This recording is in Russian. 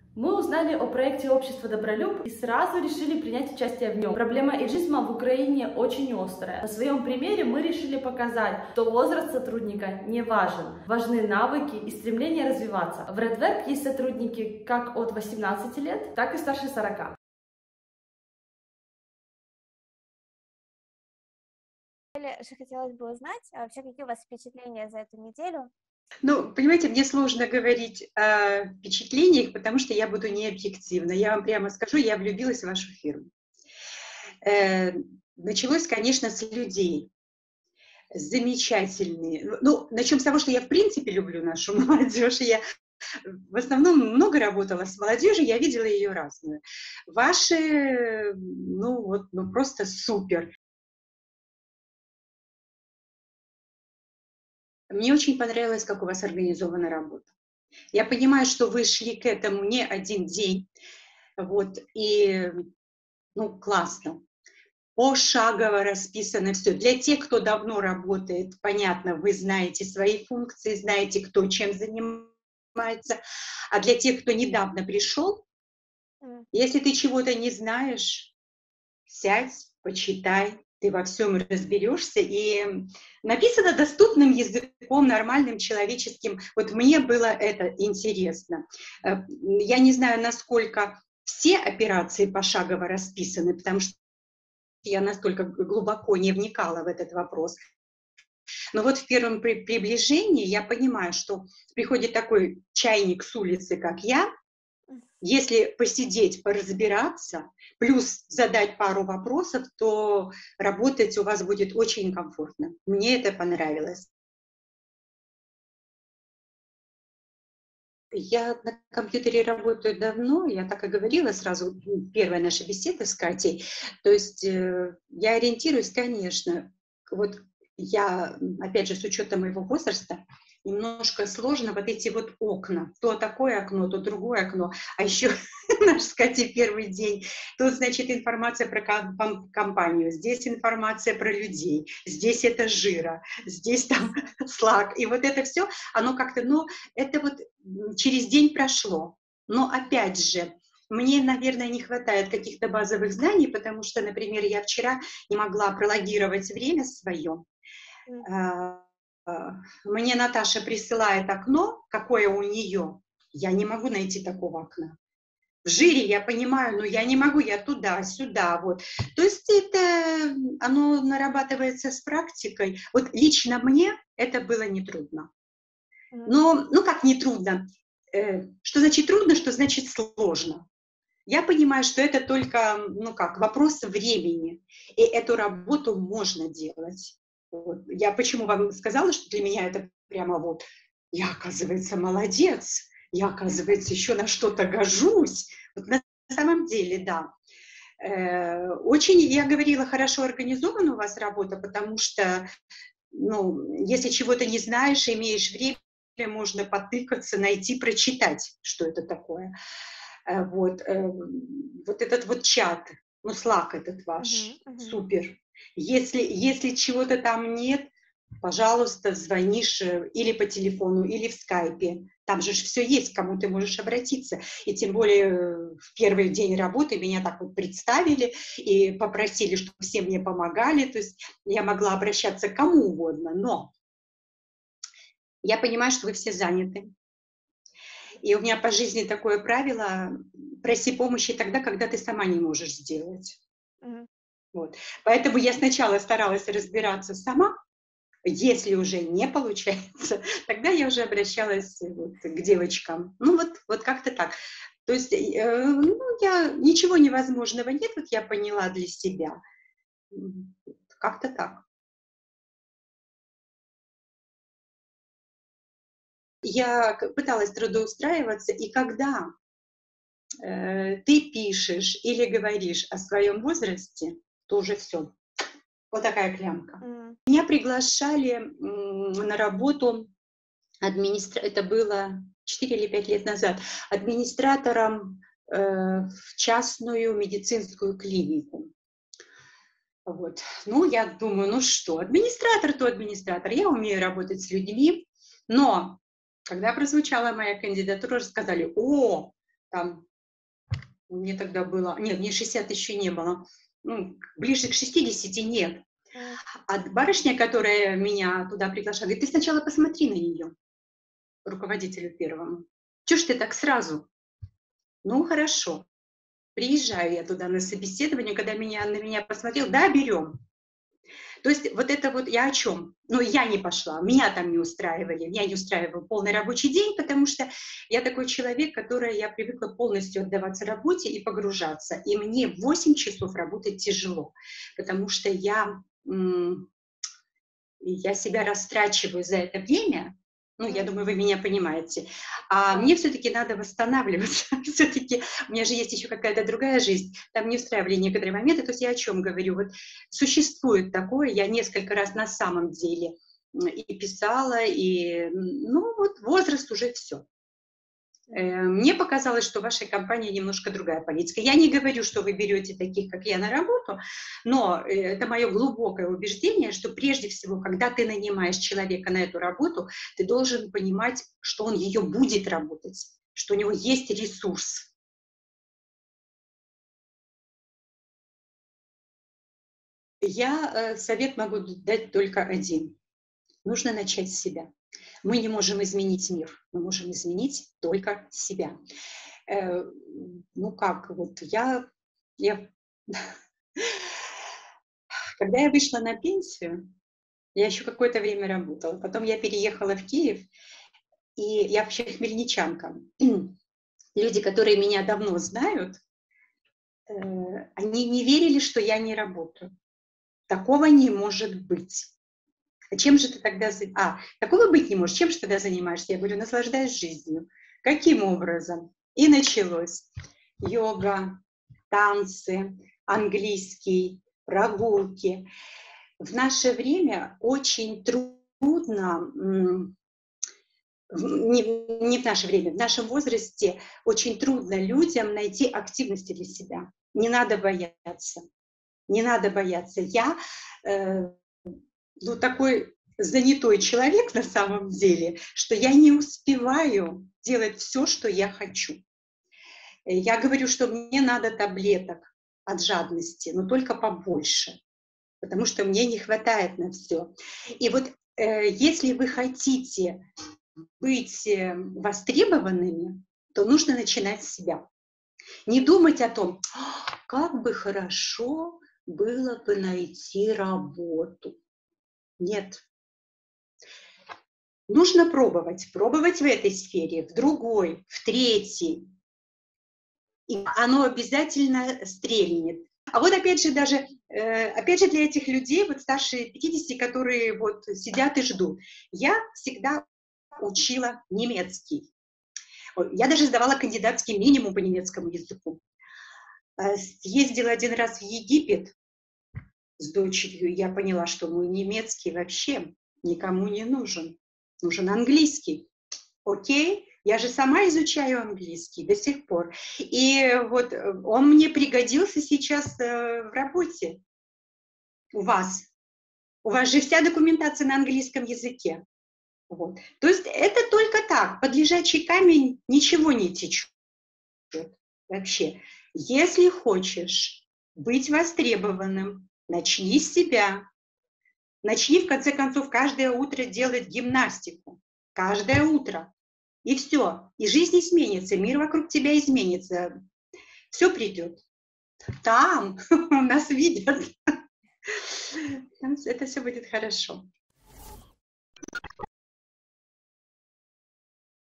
Мы узнали о проекте «Общество Добролюб» и сразу решили принять участие в нем. Проблема эйджизма в Украине очень острая. На своем примере мы решили показать, что возраст сотрудника не важен. Важны навыки и стремление развиваться. В Redwerk есть сотрудники как от 18 лет, так и старше 40. Что хотелось бы узнать, вообще, какие у вас впечатления за эту неделю? Ну, понимаете, мне сложно говорить о впечатлениях, потому что я буду необъективна. Я вам прямо скажу, я влюбилась в вашу фирму. Началось, конечно, с людей. Замечательные. Ну, начнем с того, что я в принципе люблю нашу молодежь. Я в основном много работала с молодежью, я видела ее разную. Ваши, ну просто супер. Мне очень понравилось, как у вас организована работа. Я понимаю, что вы шли к этому не один день, вот, и, ну, классно. Пошагово расписано все. Для тех, кто давно работает, понятно, вы знаете свои функции, знаете, кто чем занимается. А для тех, кто недавно пришел, если ты чего-то не знаешь, сядь, почитай, ты во всем разберешься. И написано доступным языком, нормальным, человеческим. Вот мне было это интересно. Я не знаю, насколько все операции пошагово расписаны, потому что я настолько глубоко не вникала в этот вопрос. Но вот в первом приближении я понимаю, что приходит такой чайник с улицы, как я, если посидеть, поразбираться, плюс задать пару вопросов, то работать у вас будет очень комфортно. Мне это понравилось. Я на компьютере работаю давно, я так и говорила сразу, первая наша беседа с Катей. То есть я ориентируюсь, конечно, вот я, опять же, с учетом моего возраста, немножко сложно вот эти вот окна. То такое окно, то другое окно. А еще наш с Катей первый день. Тут, значит, информация про компанию, здесь информация про людей, здесь это жира, здесь там Slack. И вот это все, оно как-то, ну, это вот через день прошло. Но опять же, мне, наверное, не хватает каких-то базовых знаний, потому что, например, я вчера не могла прологировать время свое. Мне Наташа присылает окно, какое у нее. Я не могу найти такого окна. В жире я понимаю, но я не могу, я туда, сюда, вот. То есть это, оно нарабатывается с практикой. Вот лично мне это было нетрудно. Но, ну как нетрудно? Что значит трудно, что значит сложно? Я понимаю, что это только, ну как, вопрос времени. И эту работу можно делать. Вот. Я почему вам сказала, что для меня это прямо вот, я, оказывается, молодец, я, оказывается, еще на что-то гожусь. Вот на самом деле, да. Очень, я говорила, хорошо организована у вас работа, потому что, ну, если чего-то не знаешь, имеешь время, можно потыкаться, найти, прочитать, что это такое. Вот, вот этот вот чат, ну, Slack этот ваш, супер. Если чего-то там нет, пожалуйста, звонишь или по телефону, или в скайпе. Там же все есть, к кому ты можешь обратиться. И тем более в первый день работы меня так вот представили и попросили, чтобы все мне помогали. То есть я могла обращаться к кому угодно, но я понимаю, что вы все заняты. И у меня по жизни такое правило: проси помощи тогда, когда ты сама не можешь сделать. Вот. Поэтому я сначала старалась разбираться сама. Если уже не получается, тогда я уже обращалась вот к девочкам. Ну вот как-то так. То есть ничего невозможного нет, вот я поняла для себя. Как-то так. Я пыталась трудоустраиваться, и когда ты пишешь или говоришь о своем возрасте, то уже все. Вот такая клямка. Меня приглашали на работу, это было 4 или 5 лет назад, администратором в частную медицинскую клинику. Вот. Ну, я думаю, ну что, администратор, то администратор. Я умею работать с людьми, но когда прозвучала моя кандидатура, сказали: о, там, мне тогда было, нет, мне 60 еще не было, ну, ближе к 60 нет. А барышня, которая меня туда приглашала, говорит, ты сначала посмотри на нее, руководителю первому. Чего ж ты так сразу? Ну, хорошо. Приезжаю я туда на собеседование, когда на меня посмотрел, да, берем. То есть вот это вот я о чем? Ну, я не пошла, меня там не устраивали, меня не устраивал полный рабочий день, потому что я такой человек, я привыкла полностью отдаваться работе и погружаться. И мне 8 часов работать тяжело, потому что я себя растрачиваю за это время. Ну, я думаю, вы меня понимаете. А мне все-таки надо восстанавливаться. Все-таки у меня же есть еще какая-то другая жизнь. Там не устраивали некоторые моменты. То есть я о чем говорю? Вот существует такое, я несколько раз на самом деле и писала, и, ну, вот возраст уже все. Мне показалось, что в вашей компании немножко другая политика. Я не говорю, что вы берете таких, как я, на работу, но это мое глубокое убеждение, что прежде всего, когда ты нанимаешь человека на эту работу, ты должен понимать, что он ее будет работать, что у него есть ресурс. Я совет могу дать только один. Нужно начать с себя. Мы не можем изменить мир, мы можем изменить только себя. Ну как, вот когда я вышла на пенсию, я еще какое-то время работала, потом я переехала в Киев, и я вообще хмельничанка. Люди, которые меня давно знают, они не верили, что я не работаю. Такого не может быть. А чем же ты тогда... такого быть не может. Чем же тогда занимаешься? Я говорю, наслаждаюсь жизнью. Каким образом? И началось. Йога, танцы, английский, прогулки. В наше время очень трудно, не в наше время, в нашем возрасте очень трудно людям найти активности для себя. Не надо бояться. Не надо бояться. Я такой занятой человек на самом деле, что я не успеваю делать все, что я хочу. Я говорю, что мне надо таблеток от жадности, но только побольше, потому что мне не хватает на все. И вот если вы хотите быть востребованными, то нужно начинать с себя. Не думать о том, как бы хорошо было бы найти работу. Нет. Нужно пробовать в этой сфере, в другой, в третьей. И оно обязательно стрельнет. А вот опять же для этих людей, вот старше 50, которые вот сидят и ждут, я всегда учила немецкий. Я даже сдавала кандидатский минимум по немецкому языку. Ездила один раз в Египет с дочерью, и я поняла, что мой немецкий вообще никому не нужен. Нужен английский. Окей? Я же сама изучаю английский до сих пор. И вот он мне пригодился сейчас в работе. У вас. У вас же вся документация на английском языке. Вот. То есть это только так. Под лежачий камень ничего не течет. Вообще. Если хочешь быть востребованным, начни с себя. Начни, в конце концов, каждое утро делать гимнастику. Каждое утро. И все. И жизнь не сменится, мир вокруг тебя изменится. Все придет. Там нас видят. Там это все будет хорошо.